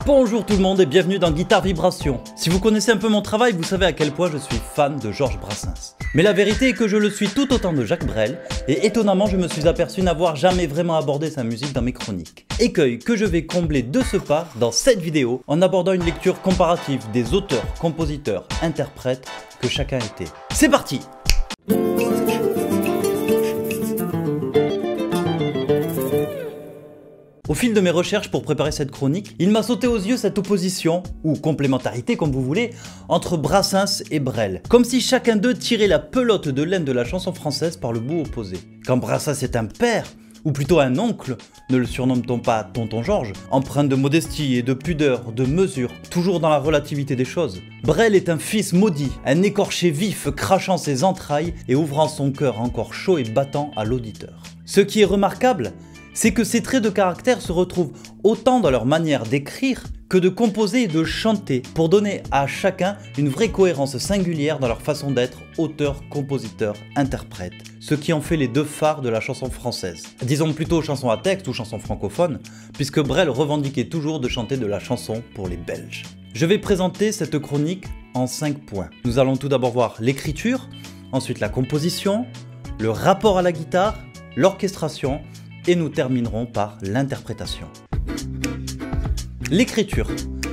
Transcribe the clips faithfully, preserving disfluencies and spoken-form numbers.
Bonjour tout le monde et bienvenue dans Guitare Vibration. Si vous connaissez un peu mon travail, vous savez à quel point je suis fan de Georges Brassens. Mais la vérité est que je le suis tout autant de Jacques Brel, et étonnamment je me suis aperçu n'avoir jamais vraiment abordé sa musique dans mes chroniques. Écueil que je vais combler de ce pas dans cette vidéo en abordant une lecture comparative des auteurs, compositeurs, interprètes que chacun était. C'est parti! Au fil de mes recherches pour préparer cette chronique, il m'a sauté aux yeux cette opposition, ou complémentarité comme vous voulez, entre Brassens et Brel. Comme si chacun d'eux tirait la pelote de laine de la chanson française par le bout opposé. Quand Brassens est un père, ou plutôt un oncle, ne le surnomme-t-on pas Tonton Georges, empreint de modestie et de pudeur, de mesure, toujours dans la relativité des choses. Brel est un fils maudit, un écorché vif crachant ses entrailles et ouvrant son cœur encore chaud et battant à l'auditeur. Ce qui est remarquable, c'est que ces traits de caractère se retrouvent autant dans leur manière d'écrire que de composer et de chanter pour donner à chacun une vraie cohérence singulière dans leur façon d'être auteur, compositeur, interprète, ce qui en fait les deux phares de la chanson française. Disons plutôt chanson à texte ou chanson francophone, puisque Brel revendiquait toujours de chanter de la chanson pour les Belges. Je vais présenter cette chronique en cinq points. Nous allons tout d'abord voir l'écriture, ensuite la composition, le rapport à la guitare, l'orchestration, et nous terminerons par l'interprétation. L'écriture.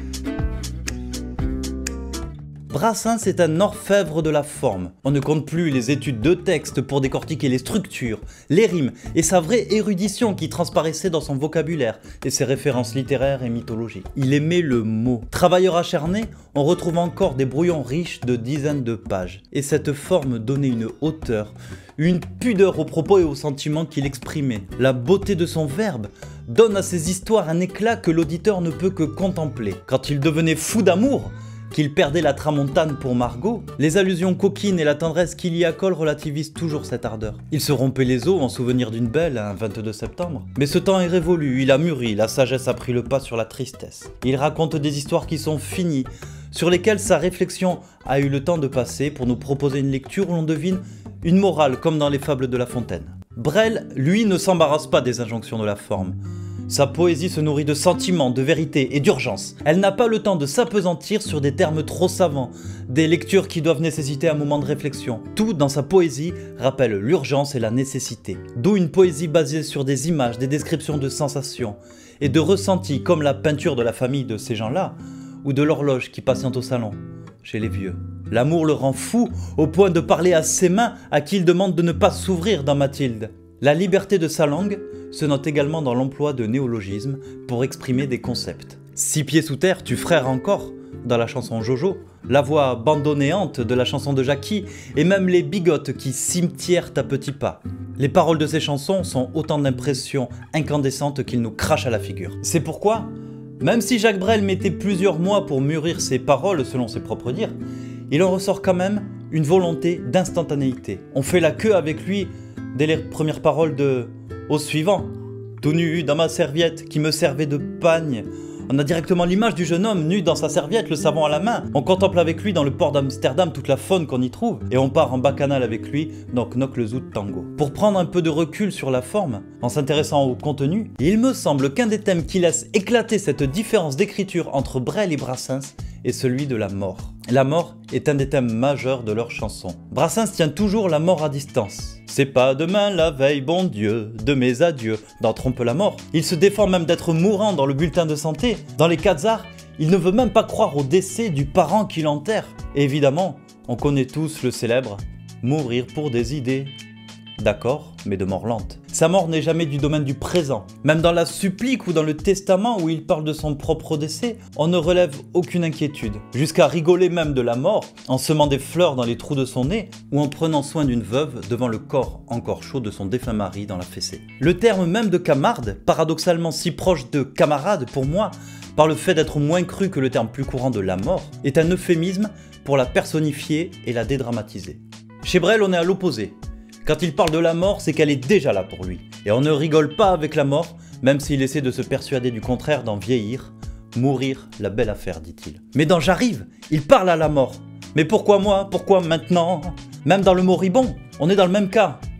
Brassens est un orfèvre de la forme. On ne compte plus les études de texte pour décortiquer les structures, les rimes et sa vraie érudition qui transparaissait dans son vocabulaire et ses références littéraires et mythologiques. Il aimait le mot. Travailleur acharné, on retrouve encore des brouillons riches de dizaines de pages. Et cette forme donnait une hauteur, une pudeur aux propos et aux sentiments qu'il exprimait. La beauté de son verbe donne à ses histoires un éclat que l'auditeur ne peut que contempler. Quand il devenait fou d'amour, qu'il perdait la tramontane pour Margot, les allusions coquines et la tendresse qu'il y accole relativisent toujours cette ardeur. Il se rompait les os en souvenir d'une belle un vingt-deux septembre. Mais ce temps est révolu, il a mûri, la sagesse a pris le pas sur la tristesse. Il raconte des histoires qui sont finies, sur lesquelles sa réflexion a eu le temps de passer pour nous proposer une lecture où l'on devine une morale comme dans les fables de La Fontaine. Brel, lui, ne s'embarrasse pas des injonctions de la forme. Sa poésie se nourrit de sentiments, de vérité et d'urgence. Elle n'a pas le temps de s'appesantir sur des termes trop savants, des lectures qui doivent nécessiter un moment de réflexion. Tout dans sa poésie rappelle l'urgence et la nécessité. D'où une poésie basée sur des images, des descriptions de sensations et de ressentis comme la peinture de la famille de ces gens-là ou de l'horloge qui patiente au salon, chez les vieux. L'amour le rend fou au point de parler à ses mains à qui il demande de ne pas s'ouvrir dans Mathilde. La liberté de sa langue se note également dans l'emploi de néologismes pour exprimer des concepts. Six pieds sous terre, tu frères encore dans la chanson Jojo, la voix bandonnéante de la chanson de Jackie et même les bigotes qui cimetièrent à petits pas. Les paroles de ces chansons sont autant d'impressions incandescentes qu'ils nous crachent à la figure. C'est pourquoi, même si Jacques Brel mettait plusieurs mois pour mûrir ses paroles selon ses propres dires, il en ressort quand même une volonté d'instantanéité. On fait la queue avec lui dès les premières paroles de « Au suivant, tout nu dans ma serviette qui me servait de pagne ». On a directement l'image du jeune homme nu dans sa serviette, le savon à la main. On contemple avec lui dans le port d'Amsterdam toute la faune qu'on y trouve. Et on part en bacchanal avec lui dans Knock le Zoot Tango. Pour prendre un peu de recul sur la forme, en s'intéressant au contenu, il me semble qu'un des thèmes qui laisse éclater cette différence d'écriture entre Brel et Brassens est celui de la mort. La mort est un des thèmes majeurs de leurs chansons. Brassens tient toujours la mort à distance. C'est pas demain la veille, bon Dieu, de mes adieux, dans Trompe la mort. Il se défend même d'être mourant dans le bulletin de santé. Dans les Quatsars, il ne veut même pas croire au décès du parent qui l'enterre. Et évidemment, on connaît tous le célèbre « mourir pour des idées ». D'accord, mais de mort lente. Sa mort n'est jamais du domaine du présent. Même dans la supplique ou dans le testament où il parle de son propre décès, on ne relève aucune inquiétude. Jusqu'à rigoler même de la mort, en semant des fleurs dans les trous de son nez, ou en prenant soin d'une veuve devant le corps encore chaud de son défunt mari dans la fessée. Le terme même de camarde, paradoxalement si proche de camarade pour moi, par le fait d'être moins cru que le terme plus courant de la mort, est un euphémisme pour la personnifier et la dédramatiser. Chez Brel, on est à l'opposé. Quand il parle de la mort, c'est qu'elle est déjà là pour lui. Et on ne rigole pas avec la mort, même s'il essaie de se persuader du contraire d'en vieillir. Mourir, la belle affaire, dit-il. Mais dans J'arrive, il parle à la mort. Mais pourquoi moi? Pourquoi maintenant? Même dans le moribond, on est dans le même cas.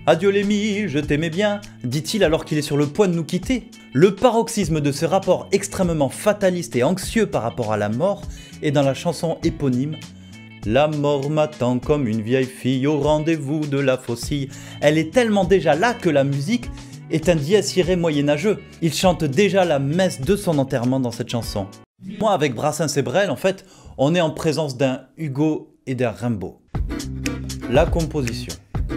Adieu Lémi, je t'aimais bien, dit-il alors qu'il est sur le point de nous quitter. Le paroxysme de ce rapport extrêmement fataliste et anxieux par rapport à la mort est dans la chanson éponyme. La mort m'attend comme une vieille fille au rendez-vous de la faucille. Elle est tellement déjà là que la musique est un dies irae moyenâgeux. Il chante déjà la messe de son enterrement dans cette chanson. Moi, avec Brassens et Brel, en fait, on est en présence d'un Hugo et d'un Rimbaud. La composition.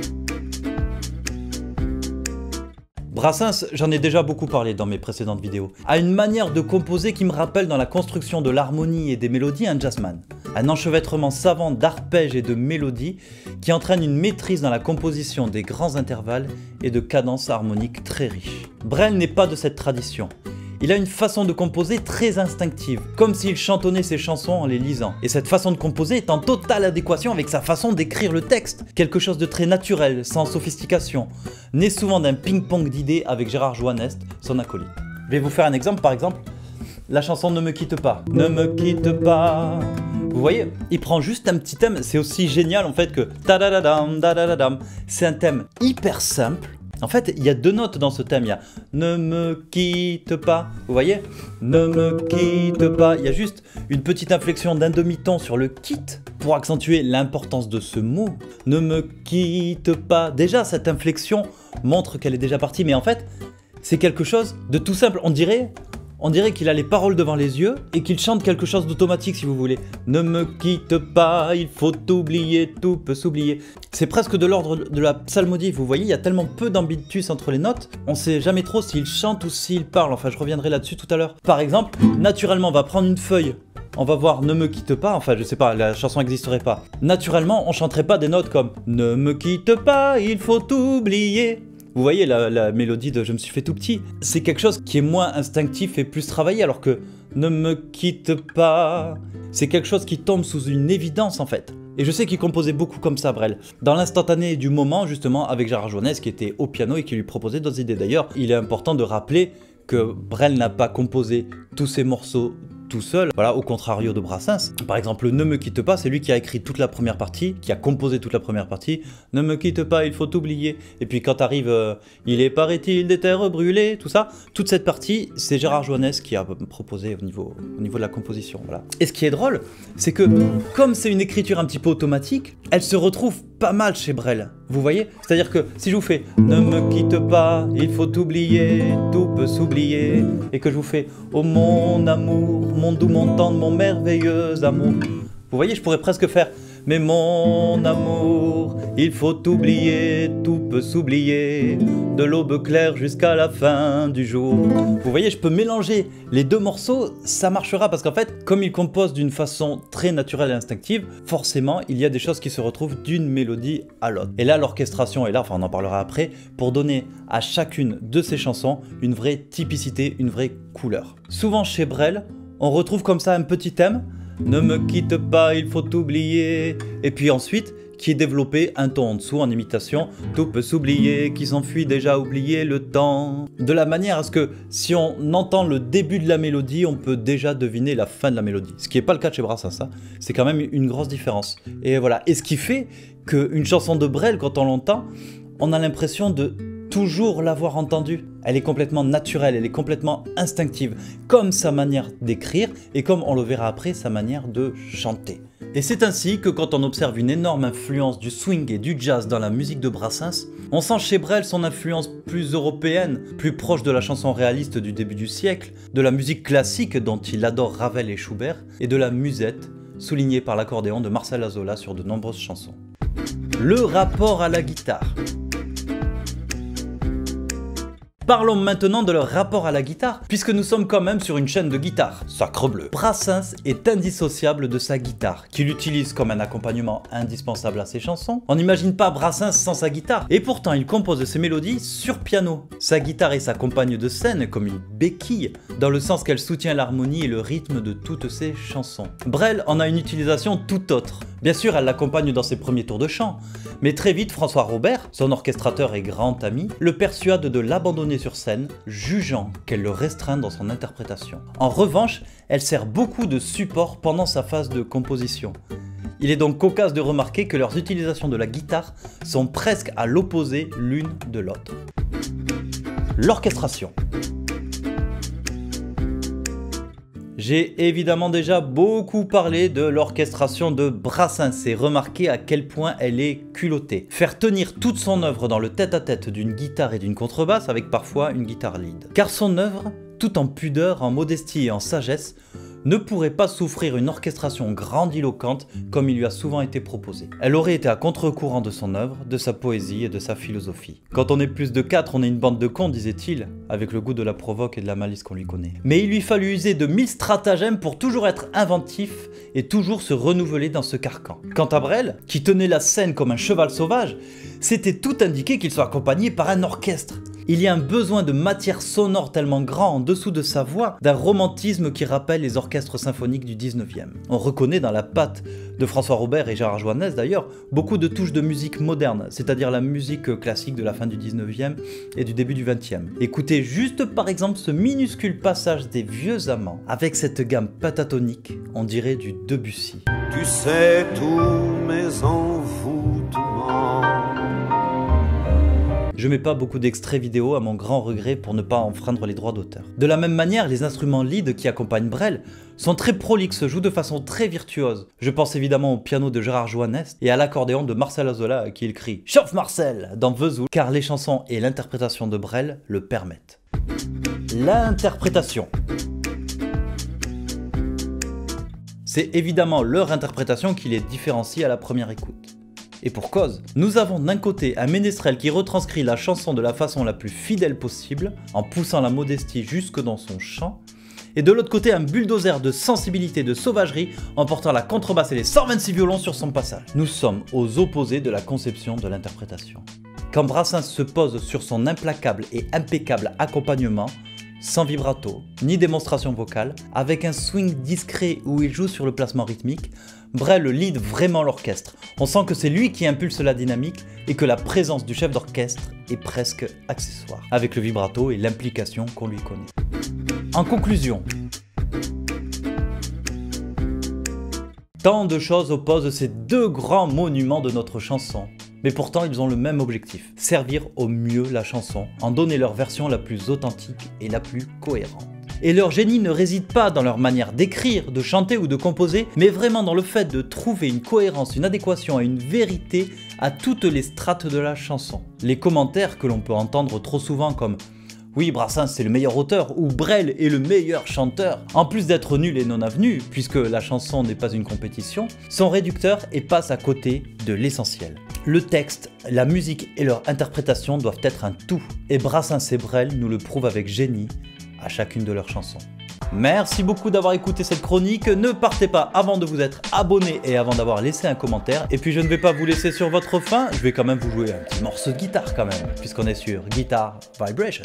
Brassens, j'en ai déjà beaucoup parlé dans mes précédentes vidéos, a une manière de composer qui me rappelle dans la construction de l'harmonie et des mélodies un jazzman. Un enchevêtrement savant d'arpèges et de mélodies qui entraîne une maîtrise dans la composition des grands intervalles et de cadences harmoniques très riches. Brel n'est pas de cette tradition. Il a une façon de composer très instinctive, comme s'il chantonnait ses chansons en les lisant. Et cette façon de composer est en totale adéquation avec sa façon d'écrire le texte. Quelque chose de très naturel, sans sophistication, né souvent d'un ping-pong d'idées avec Gérard Joannest, son acolyte. Je vais vous faire un exemple, par exemple, la chanson Ne me quitte pas. Ne me quitte pas. Vous voyez, il prend juste un petit thème, c'est aussi génial en fait que ta-da-da-dam, da-da-da-dam. C'est un thème hyper simple. En fait, il y a deux notes dans ce thème, il y a « Ne me quitte pas », vous voyez ? « Ne me quitte pas », il y a juste une petite inflexion d'un demi-ton sur le « quitte » pour accentuer l'importance de ce mot. « Ne me quitte pas », déjà cette inflexion montre qu'elle est déjà partie, mais en fait, c'est quelque chose de tout simple, on dirait... On dirait qu'il a les paroles devant les yeux et qu'il chante quelque chose d'automatique si vous voulez. Ne me quitte pas, il faut oublier, tout peut s'oublier. C'est presque de l'ordre de la psalmodie, vous voyez, il y a tellement peu d'ambitus entre les notes, on sait jamais trop s'il chante ou s'il parle, enfin je reviendrai là-dessus tout à l'heure. Par exemple, naturellement on va prendre une feuille, on va voir Ne me quitte pas, enfin je sais pas, la chanson n'existerait pas. Naturellement on chanterait pas des notes comme Ne me quitte pas, il faut oublier. Vous voyez la, la mélodie de Je me suis fait tout petit, c'est quelque chose qui est moins instinctif et plus travaillé alors que Ne me quitte pas, c'est quelque chose qui tombe sous une évidence en fait. Et je sais qu'il composait beaucoup comme ça Brel, dans l'instantané du moment justement avec Gérard Joannest qui était au piano et qui lui proposait d'autres idées. D'ailleurs, il est important de rappeler que Brel n'a pas composé tous ses morceaux tout seul, voilà, au contrario de Brassens. Par exemple, Ne me quitte pas, c'est lui qui a écrit toute la première partie, qui a composé toute la première partie. Ne me quitte pas, il faut t'oublier. Et puis quand arrive, euh, il est paraît-il des terres brûlées, tout ça, toute cette partie, c'est Gérard Joannest qui a proposé au niveau, au niveau de la composition, voilà. Et ce qui est drôle, c'est que comme c'est une écriture un petit peu automatique, elle se retrouve pas mal chez Brel. Vous voyez? C'est-à-dire que si je vous fais Ne me quitte pas, il faut t'oublier, tout peut s'oublier, et que je vous fais Oh mon amour, mon doux, mon tendre, mon merveilleux amour. Vous voyez, je pourrais presque faire Mais mon amour, il faut t'oublier, tout peut s'oublier, de l'aube claire jusqu'à la fin du jour. Vous voyez, je peux mélanger les deux morceaux, ça marchera parce qu'en fait, comme il compose d'une façon très naturelle et instinctive, forcément, il y a des choses qui se retrouvent d'une mélodie à l'autre. Et là, l'orchestration est là, enfin on en parlera après, pour donner à chacune de ces chansons une vraie typicité, une vraie couleur. Souvent chez Brel, on retrouve comme ça un petit thème, Ne me quitte pas, il faut t'oublier. Et puis ensuite, qui est développé un ton en dessous en imitation. Tout peut s'oublier, qui s'enfuit déjà oublier le temps. De la manière à ce que si on entend le début de la mélodie, on peut déjà deviner la fin de la mélodie. Ce qui n'est pas le cas de chez Brassens, ça. C'est quand même une grosse différence. Et voilà. Et ce qui fait qu'une chanson de Brel, quand on l'entend, on a l'impression de toujours l'avoir entendue. Elle est complètement naturelle, elle est complètement instinctive, comme sa manière d'écrire et comme on le verra après, sa manière de chanter. Et c'est ainsi que quand on observe une énorme influence du swing et du jazz dans la musique de Brassens, on sent chez Brel son influence plus européenne, plus proche de la chanson réaliste du début du siècle, de la musique classique dont il adore Ravel et Schubert, et de la musette, soulignée par l'accordéon de Marcel Azola sur de nombreuses chansons. Le rapport à la guitare. Parlons maintenant de leur rapport à la guitare, puisque nous sommes quand même sur une chaîne de guitare. Sacrebleu. Brassens est indissociable de sa guitare, qu'il utilise comme un accompagnement indispensable à ses chansons. On n'imagine pas Brassens sans sa guitare, et pourtant il compose ses mélodies sur piano. Sa guitare est sa compagne de scène comme une béquille, dans le sens qu'elle soutient l'harmonie et le rythme de toutes ses chansons. Brel en a une utilisation tout autre. Bien sûr, elle l'accompagne dans ses premiers tours de chant, mais très vite François Robert, son orchestrateur et grand ami, le persuade de l'abandonner sur scène, jugeant qu'elle le restreint dans son interprétation. En revanche, elle sert beaucoup de support pendant sa phase de composition. Il est donc cocasse de remarquer que leurs utilisations de la guitare sont presque à l'opposé l'une de l'autre. L'orchestration. J'ai évidemment déjà beaucoup parlé de l'orchestration de Brassens et remarqué à quel point elle est culottée. Faire tenir toute son œuvre dans le tête-à-tête d'une guitare et d'une contrebasse avec parfois une guitare lead. Car son œuvre, tout en pudeur, en modestie et en sagesse, ne pourrait pas souffrir une orchestration grandiloquente comme il lui a souvent été proposé. Elle aurait été à contre-courant de son œuvre, de sa poésie et de sa philosophie. Quand on est plus de quatre, on est une bande de cons, disait-il, avec le goût de la provoque et de la malice qu'on lui connaît. Mais il lui fallut user de mille stratagèmes pour toujours être inventif et toujours se renouveler dans ce carcan. Quant à Brel, qui tenait la scène comme un cheval sauvage, c'était tout indiqué qu'il soit accompagné par un orchestre. Il y a un besoin de matière sonore tellement grand en dessous de sa voix, d'un romantisme qui rappelle les orchestres symphoniques du dix-neuvième. On reconnaît dans la patte de François Robert et Gérard Joannès d'ailleurs, beaucoup de touches de musique moderne, c'est-à-dire la musique classique de la fin du dix-neuvième et du début du vingtième. Écoutez juste par exemple ce minuscule passage des Vieux Amants, avec cette gamme pentatonique, on dirait du Debussy. Tu sais tous mes envoûtements. Je mets pas beaucoup d'extraits vidéo à mon grand regret pour ne pas enfreindre les droits d'auteur. De la même manière, les instruments lead qui accompagnent Brel sont très prolixes, jouent de façon très virtuose. Je pense évidemment au piano de Gérard Joannès et à l'accordéon de Marcel Azola à qui il crie « Chauffe Marcel !» dans Vesoul, car les chansons et l'interprétation de Brel le permettent. L'interprétation. C'est évidemment leur interprétation qui les différencie à la première écoute. Et pour cause, nous avons d'un côté un ménestrel qui retranscrit la chanson de la façon la plus fidèle possible, en poussant la modestie jusque dans son chant, et de l'autre côté un bulldozer de sensibilité, de sauvagerie, en portant la contrebasse et les cent vingt-six violons sur son passage. Nous sommes aux opposés de la conception de l'interprétation. Quand Brassens se pose sur son implacable et impeccable accompagnement, sans vibrato, ni démonstration vocale, avec un swing discret où il joue sur le placement rythmique, Brel lead vraiment l'orchestre. On sent que c'est lui qui impulse la dynamique et que la présence du chef d'orchestre est presque accessoire, avec le vibrato et l'implication qu'on lui connaît. En conclusion, tant de choses opposent ces deux grands monuments de notre chanson. Mais pourtant ils ont le même objectif, servir au mieux la chanson, en donner leur version la plus authentique et la plus cohérente. Et leur génie ne réside pas dans leur manière d'écrire, de chanter ou de composer, mais vraiment dans le fait de trouver une cohérence, une adéquation et une vérité à toutes les strates de la chanson. Les commentaires que l'on peut entendre trop souvent comme « Oui, Brassens c'est le meilleur auteur » ou « Brel est le meilleur chanteur », en plus d'être nul et non avenu, puisque la chanson n'est pas une compétition, sont réducteurs et passent à côté de l'essentiel. Le texte, la musique et leur interprétation doivent être un tout, et Brassens et Brel nous le prouvent avec génie à chacune de leurs chansons. Merci beaucoup d'avoir écouté cette chronique, ne partez pas avant de vous être abonné et avant d'avoir laissé un commentaire, et puis je ne vais pas vous laisser sur votre faim, je vais quand même vous jouer un petit morceau de guitare quand même, puisqu'on est sur Guitar Vibration.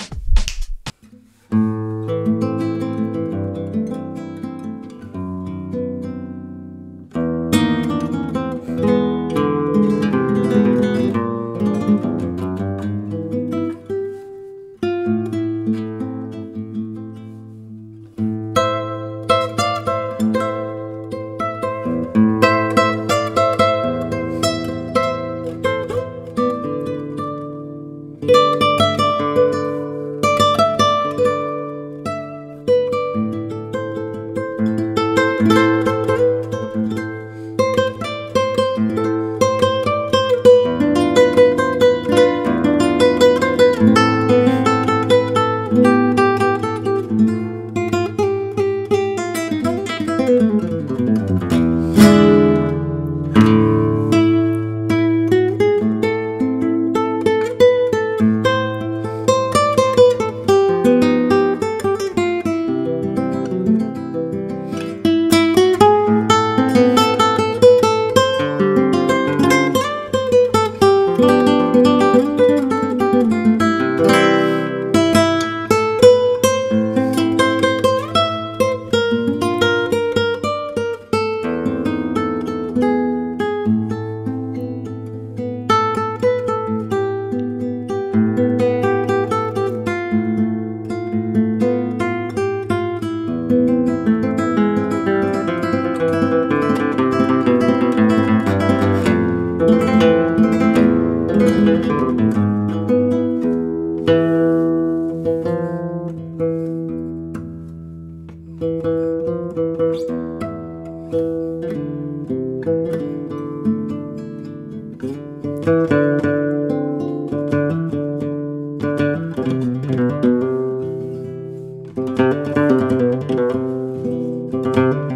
Thank you.